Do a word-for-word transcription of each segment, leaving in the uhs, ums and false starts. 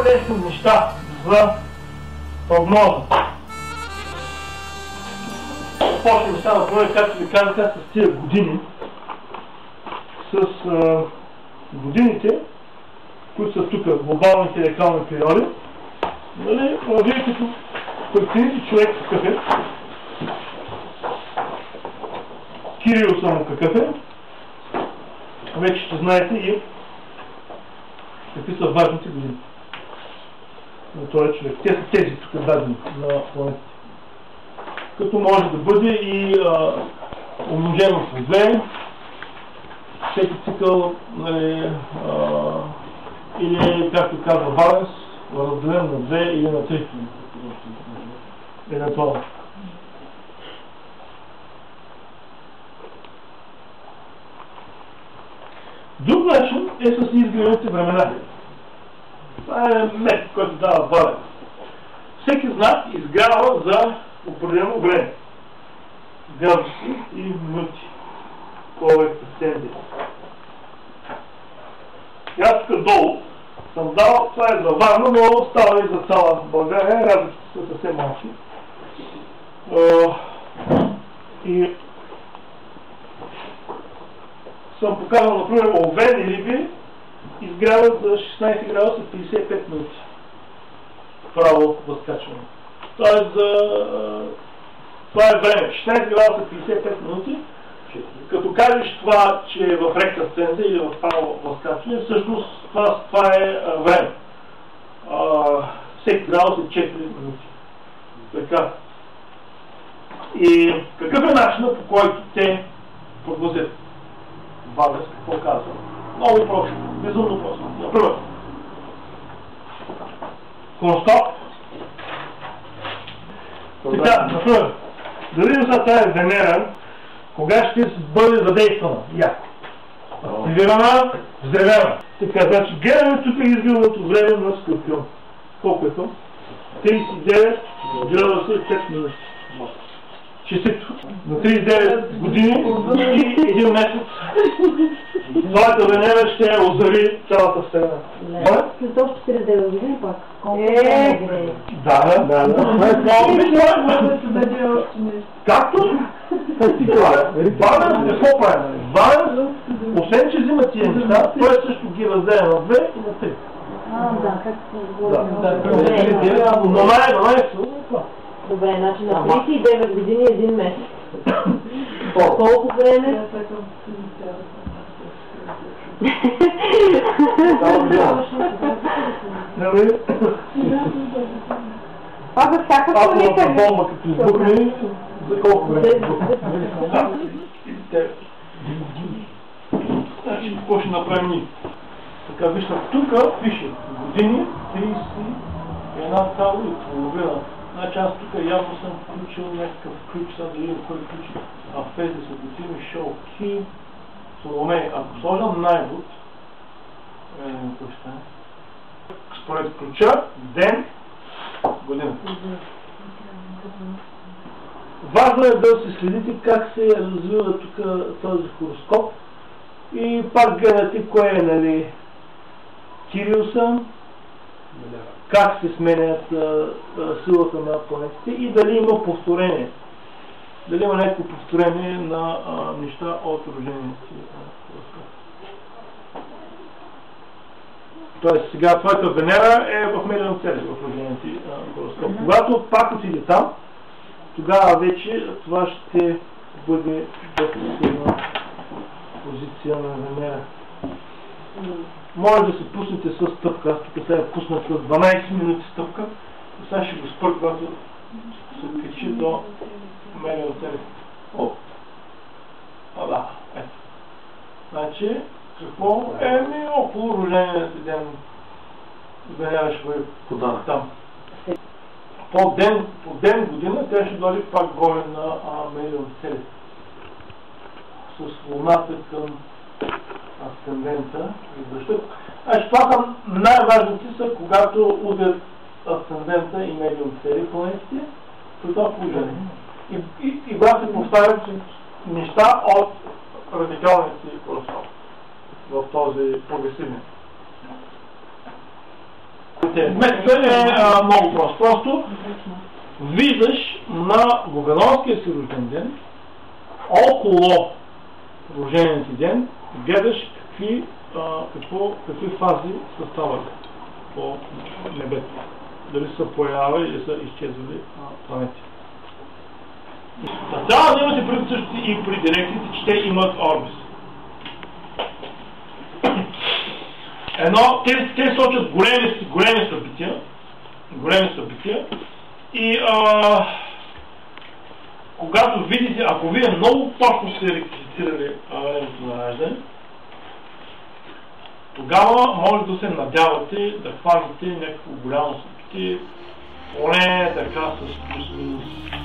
интересни неща за прогноза. Почваме сега, например, както ви казах, с тия години, с а, годините, които са тук, глобалните лекални периоди. Нали, вие като прецените човек какъв е, Кирил само какъв е, вече ще знаете и какви са важните години на този човек. Те са тези тук дадени на планетите. Като може да бъде и а, умножено с две, всеки цикъл, нали, а, или, както казва Валенс, разделен на две или на три. Евентуално. Друг начин е с изгрените времена. Това е метод, който дава Валенс. Всеки знак изгрява за определено време. Градуси и минути. Колко сенди. И аз тук долу съм дал, това е за Варна, но става и за цяла България, разликите са съвсем малки. И съм показал, например, овен и риби изгряват за шестнайсет градуса петдесет и пет минути. Право възкачване. Тоест, за... това е време. шестнайсет градуса петдесет и пет минути. Като кажеш това, че е в ректа сценза или в право възкачване, всъщност това, това е а, време. А, всеки градус е четири минути. Така. И какъв е начинът, по който те прогнозят? Валенс какво казва? Много просто. Безумно просто. Например, хороскоп. Така, например, да видим за тази Венера, кога ще бъде задействана? Яко. Активирана, взревена. Така, значи гледаме тук изгиването време на Скорпион. Колко е то? трийсет и девет градуса и пет минути. Честито. На трийсет и девет години и един месец твоята Венера ще озари цялата Вселена. След още четирийсет и девет години пак. Е, да, да, да. Както? Валенс какво прави? Валенс, освен че взима тия неща, той също ги разделя на две и на три. А, да, както да. Но най-най-най добре, значи на трийсет и девет години един месец. Колко време? А за всяка планета бомба като избухне, за колко време избухне? Значи какво ще направим ние? Така вижте, тук пише години трийсет и една цяло и половина. Значи аз тук явно съм включил някакъв ключ, сега да видим кой ключ. А в тези са готими шоу Ки, Соломей. Ако сложам най-буд, е, кой ще стане? Според ключа, ден, година. Важно е да се следите как се развива тук този хороскоп и пак гледате кое е, нали, Кириуса, как се сменят а, а, силата на планетите и дали има повторение. Дали има някакво повторение на а, неща от рождения си хороскоп. Тоест сега твоята Венера е в Медиум Цели в рождения си хороскоп. Mm-hmm. Когато пак отиде там, тогава вече това ще бъде доста силна позиция на Венера. Mm-hmm. Може да се пуснете с стъпка. Аз тук сега пуснах с дванайсет минути стъпка. Сега ще го спър, когато се качи до Медиум Цели. О! А, да, ето. Значи, какво е ми около рождения си ден? Венера ще бъде подана там. По ден, по ден година тя ще дойде пак броя на Медиум Цели. С луната към асцендента и защита. Значи това са най-важните са, когато удрят асцендента и Медиум Цели планетите, при това положение. И, и, и когато се повтарят неща от радикалния си хороскоп в този прогресивен. девет месеца е а, много просто. Просто виждаш на Гогановския си рожден ден, около рождения ти ден, гледаш какви, а, какво, какви фази са ставали по небето. Дали са появявали или са изчезвали а, планети. Трябва да имате преди също и при дирекциите, че те имат орбис. Едно, те, те сочат големи, големи събития, големи събития и а, когато видите, ако вие много точно сте реквизитирали времето на раждане, тогава може да се надявате да хванете някакво голямо събитие, поне така с плюс-минус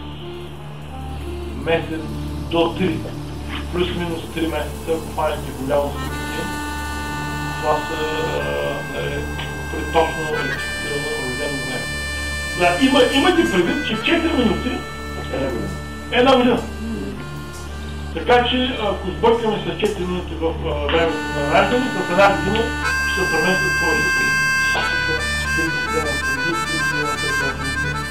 месец до три, плюс-минус три месеца, ако хванете голямо събитие. Това са е, при точно регистрирано рождено време. Да, има, имате предвид, че в четири минути е една година. Така че, ако сбъркаме с четири минути в времето на раждане, с една година ще се преместят твоите.